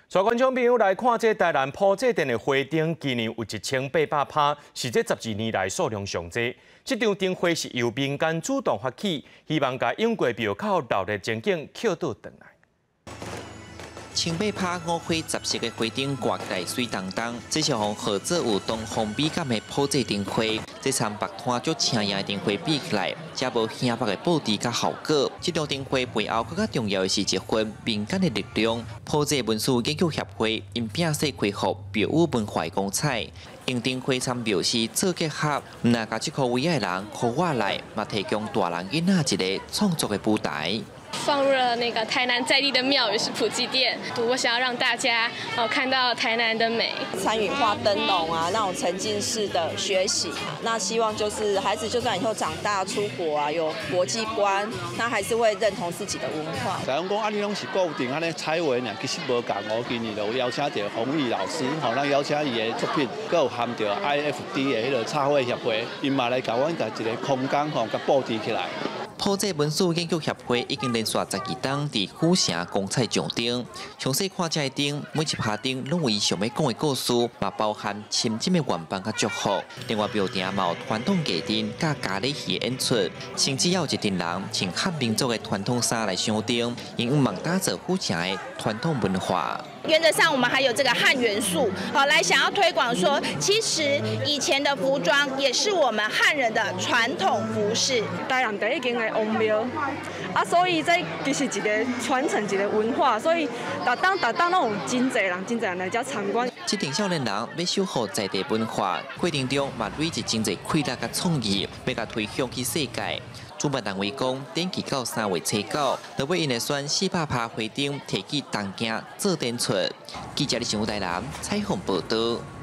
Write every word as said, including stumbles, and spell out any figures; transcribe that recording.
全观众朋友来看这台南埔祭店的花灯，今年有一千八百趴，是这十二年来数量上多。这场灯花是由民间主动发起，希望把永过庙口闹热情景捡倒转来。 千八拍五花十色的花灯挂在水当当，这是用合作有东方美感的普制灯花，这参白摊足青艳的灯花比起来，才无显白的布置甲效果。这场灯花背后更加重要的是一份民间的力量。普制文史研究协会因摒设恢复庙宇文化光彩，用灯花参表示做结合，唔那甲这个位的人靠我来，嘛提供大人囡仔一个创作的舞台。 放入了那个台南在地的庙宇是普济殿，我想要让大家哦看到台南的美， 参与画灯笼啊，那种沉浸式的学习啊，那希望就是孩子就算以后长大出国啊，有国际观，那还是会认同自己的文化。 假如讲啊，你拢是固定安尼彩绘呢，其实无共哦。今年就邀请到洪毅老师，吼，咱邀请伊的作品，佮有含着 I F D 的迄个插绘协会，因嘛来甲阮甲一个空间吼，甲布置起来。 普制文史研究协会已经连续十二档伫府城公彩上灯，详细看这灯，每一拍灯拢有伊想要讲的故事，嘛包含深深的愿望甲祝福。另外，庙埕嘛有传统艺人甲咖喱戏演出，甚至还有一群人穿汉民族的传统衫来上灯，因望打造府城的传统文化。 原则上，我们还有这个汉元素，好来想要推广说，其实以前的服装也是我们汉人的传统服饰。 台南第一间的王庙，啊，所以这其实一个传承一个文化，所以逐当逐当拢有真侪人、真侪人来遮参观。 这群少年人要守护在地文化，过程中嘛累积真侪快乐甲创意，要甲推向去世界。 主办单位讲，登记到三月初九，就要因来选四百拍花灯，提起东京做展出。记者李上台南采访报道。